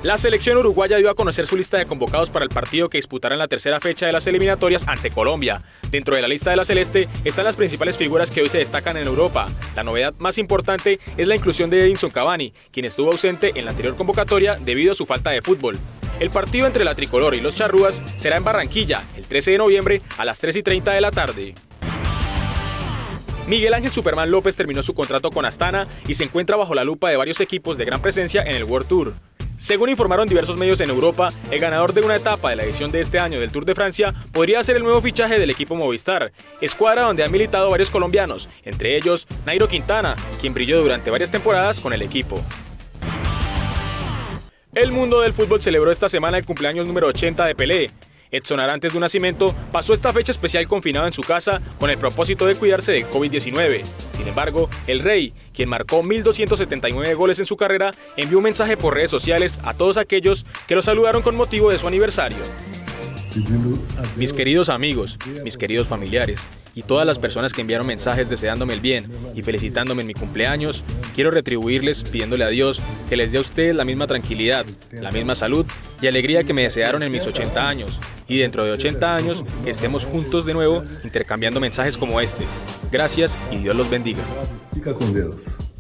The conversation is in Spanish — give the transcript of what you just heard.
La selección uruguaya dio a conocer su lista de convocados para el partido que disputará en la tercera fecha de las eliminatorias ante Colombia. Dentro de la lista de la celeste están las principales figuras que hoy se destacan en Europa. La novedad más importante es la inclusión de Edinson Cavani, quien estuvo ausente en la anterior convocatoria debido a su falta de fútbol. El partido entre la tricolor y los charrúas será en Barranquilla, el 13 de noviembre a las 3:30 de la tarde. Miguel Ángel Superman López terminó su contrato con Astana y se encuentra bajo la lupa de varios equipos de gran presencia en el World Tour. Según informaron diversos medios en Europa, el ganador de una etapa de la edición de este año del Tour de Francia podría ser el nuevo fichaje del equipo Movistar, escuadra donde han militado varios colombianos, entre ellos Nairo Quintana, quien brilló durante varias temporadas con el equipo. El mundo del fútbol celebró esta semana el cumpleaños número 80 de Pelé. Edson Arantes do Nascimento pasó esta fecha especial confinado en su casa con el propósito de cuidarse del COVID-19. Sin embargo, el Rey, quien marcó 1.279 goles en su carrera, envió un mensaje por redes sociales a todos aquellos que lo saludaron con motivo de su aniversario. Mis queridos amigos, mis queridos familiares y todas las personas que enviaron mensajes deseándome el bien y felicitándome en mi cumpleaños, quiero retribuirles pidiéndole a Dios que les dé a ustedes la misma tranquilidad, la misma salud y alegría que me desearon en mis 80 años. Y dentro de 80 años estemos juntos de nuevo intercambiando mensajes como este. Gracias y Dios los bendiga.